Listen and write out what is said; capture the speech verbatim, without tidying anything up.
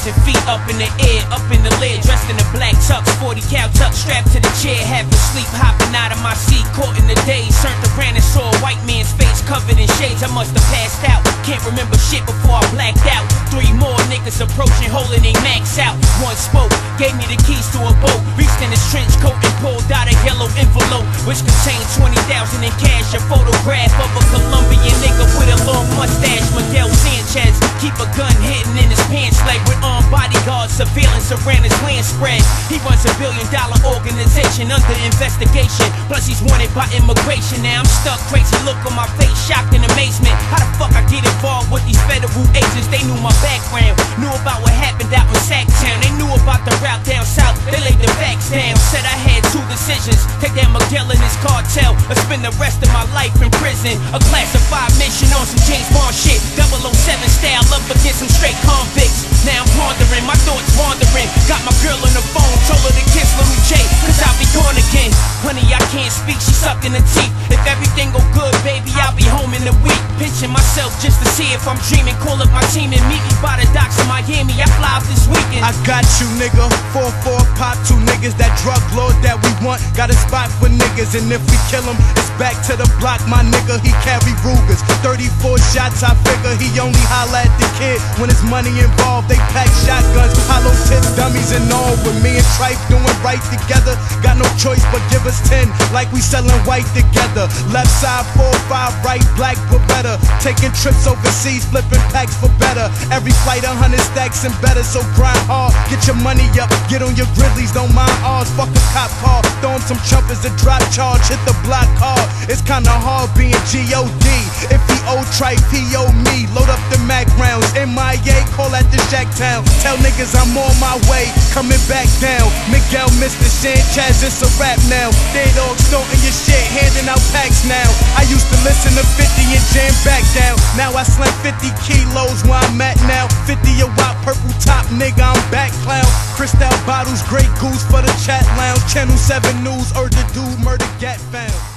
thousand feet up in the air, up in the lid, dressed in a black tux, forty cal tuck, strapped to the chair, half asleep, hopping out of my seat, caught in the daze. Turned around and saw a white man's face covered in shades. I must have passed out, can't remember shit before I blacked out. Three more niggas approaching, holding they max out. One spoke, gave me the keys to a boat, reached in his trench coat and pulled out a yellow envelope, which contained twenty thousand in cash, a photograph of a Colombian nigga with a long mustache, Miguel Sanchez. Keep a gun hidden in his pants leg with armed bodyguards, surveillance around his land spread. He runs a billion dollar organization under investigation, plus he's wanted by immigration. Now I'm stuck, crazy look on my face, shocked in amazement. How the fuck I get involved with these federal agents? They knew my background, knew about what happened out in Sacktown. They knew about the route down south, they laid the facts down. Said I had two decisions, take down Miguel and his cartel, or spend the rest of my life in prison. A classified mission on some James Bond shit, double oh seven style, up against some straight convicts. Now I'm pondering, my thoughts wandering. Got my girl on the phone, told her to kiss Lil J, cause I'll be gone again. Honey, I can't speak, she sucking the teeth. If everything go good, baby, I'll be home in a week. Pinching myself just to see if I'm dreaming. Call up my team and meet me by the docks in Miami. I fly out this weekend. I got you, nigga. four four pop, two niggas, that drug lord that we want. Got a spot for niggas, and if we kill him, it's back to the block, my nigga. He carry Rugers, thirty-four shots, I figure he only holla at the kid when it's money involved. They pack shotguns, hollow tips, dummies and all. With me and Trife doing right together, got no choice but give us ten, like we selling white together. Left side four five, right black but better. Taking trips overseas, flipping packs for better. Every flight a hundred stacks and better, so grind hard. Get your money up, get on your grizzlies, don't mind ours. Fuck a cop car, throw him some trumpets to drop charge. Hit the block hard, it's kinda hard being G O D. If he owe Trife, he owe me. Load up the Mac rounds, M I A, call at the Shack Town. Tell niggas I'm on my way, coming back down. Miguel, Mister Sanchez, it's a rap now. They dog snorting your shit, handing out packs now. I used to listen to fifty and jam back down. Now I slang fifty kilos where I'm at now. fifty a watt, purple top, nigga, I'm back clown. Cristal bottles, Grey Goose for the chat lounge. Channel seven News, Urdu, Murder Gat found.